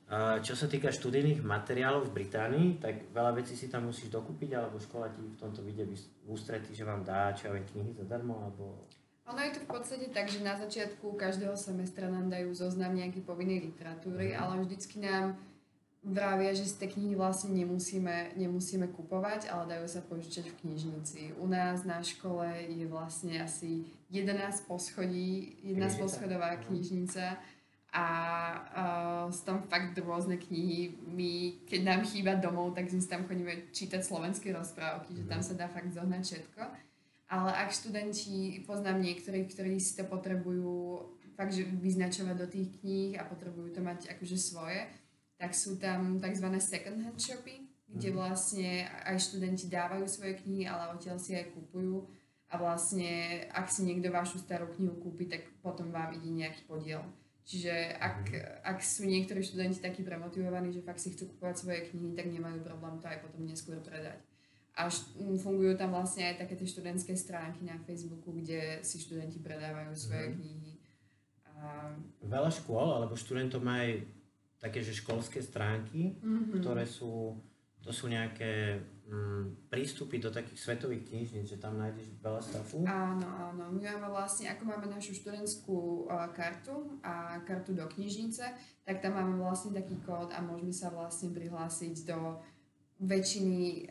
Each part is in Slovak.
Čo sa týka študijných materiálov v Británii, tak veľa vecí si tam musíš dokúpiť, alebo škola ti v tomto vyjde v ústretí, že vám dá, čo ja viem, knihy zadarmo, alebo... Ono je to v podstate tak, že na začiatku každého semestra nám dajú zoznam nejakej povinnej literatúry, ale vždycky nám vravia, že z tej knihy vlastne nemusíme kupovať, ale dajú sa požičať v knižnici. U nás na škole je vlastne asi 11 poschodí, 11 poschodová knižnica a sú tam fakt rôzne knihy. My, keď nám chýba domov, tak si tam chodíme čítať slovenské rozprávky, že tam sa dá fakt zohnať všetko. Ale ak študenti, poznám niektorých, ktorí si to potrebujú fakt, že vyznačovať do tých kníh a potrebujú to mať akože svoje, tak sú tam tzv. Second-hand shopy, kde vlastne aj študenti dávajú svoje knihy, ale odtiaľ si aj kupujú. A vlastne, ak si niekto vašu starú knihu kúpi, tak potom vám ide nejaký podiel. Čiže ak sú niektorí študenti takí premotivovaní, že fakt si chcú kupovať svoje knihy, tak nemajú problém to aj potom neskôr predať. A fungujú tam vlastne aj také tie študentské stránky na Facebooku, kde si študenti predávajú svoje knihy. Veľa škôl alebo študentov má aj také, že školské stránky, ktoré sú nejaké prístupy do takých svetových knižníc, že tam nájdeš veľa stafu. Áno. My máme vlastne, ako máme našu študentskú kartu a kartu do knižnice, tak tam máme vlastne taký kód a môžeme sa vlastne prihlásiť do väčšiny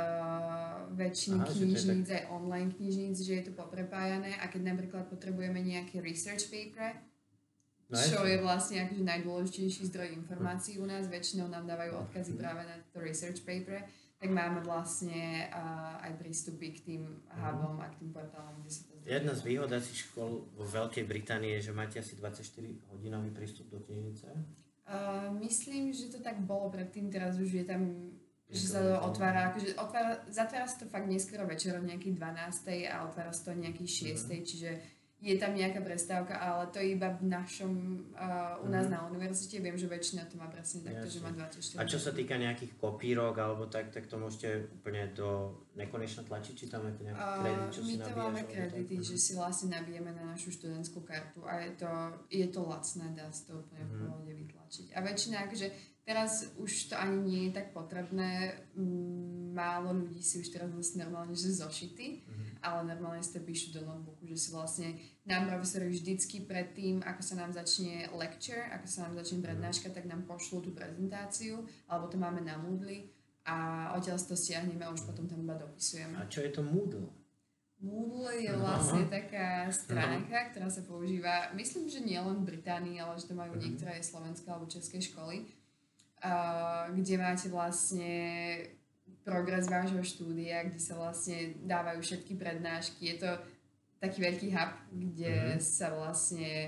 knižníc, aj online knižníc, že je to poprepájané a keď napríklad potrebujeme nejaké research paper, čo je vlastne akože najdôležitejší zdroj informácií u nás, väčšinou nám dávajú odkazy práve na to research paper, tak máme vlastne aj prístupy k tým hubom a k tým portálom, kde sa to zdá. Jedna z výhod asi škôl vo Veľkej Británii je, že máte asi 24-hodinový prístup do knižnice. Myslím, že to tak bolo predtým, teraz už je tam že sa to otvára, zatvára sa to fakt neskoro večer o nejakej 12. a otvára sa to o nejakej 6. Čiže je tam nejaká prestávka, ale to je iba v našom, u nás na univerzite. Viem, že väčšina to má presne takto, že má 24. A čo sa týka nejakých kopírok alebo tak to môžete úplne do nekonečna tlačiť, či tam máte nejaký kredit, čo si nabíjaš? My to máme kredity, že si vlastne nabijeme na našu študentskú kartu a je to lacné, dá sa to úplne v pohode vytlačiť. A väčšina, akože teraz už to ani nie je tak potrebné, málo ľudí si už teraz vlastne normálne, že zošity, ale normálne si to píšu do notebooku, že si vlastne nám profesori vždycky predtým, ako sa nám začne lecture, ako sa nám začne prednáška, tak nám pošlú tú prezentáciu, alebo to máme na Moodle a odtiaľ si to stiahneme a už potom tam iba dopisujeme. A čo je to Moodle? Moodle je vlastne taká stránka, ktorá sa používa, myslím, že nie len v Británii, ale že to majú niektoré slovenské alebo české školy, kde máte vlastne progres vášho štúdia, kde sa vlastne dávajú všetky prednášky. Je to taký veľký hub, kde sa vlastne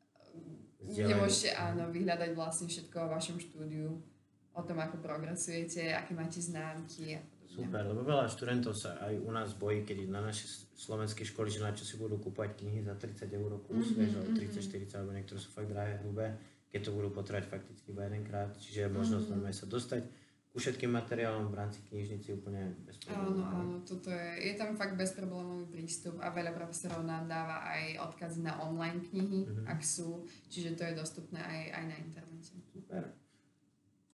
môžete vyhľadať vlastne všetko o vašom štúdiu, o tom, ako progresujete, aké máte známky. Super, lebo veľa študentov sa aj u nás bojí, keď na naše slovenské školy, že na čo si budú kúpať knihy za 30 € kus, alebo 30-40, alebo niektoré sú fakt drahé, hrubé, keď to budú potrebať fakticky iba jedenkrát. Čiže je možnosť normálne sa dostať ku všetkým materiálom v rámci knižnici úplne bez problémov. Áno, toto je tam fakt bezproblémový prístup a veľa profesorov nám dáva aj odkazy na online knihy, ak sú, čiže to je dostupné aj na internete. Super.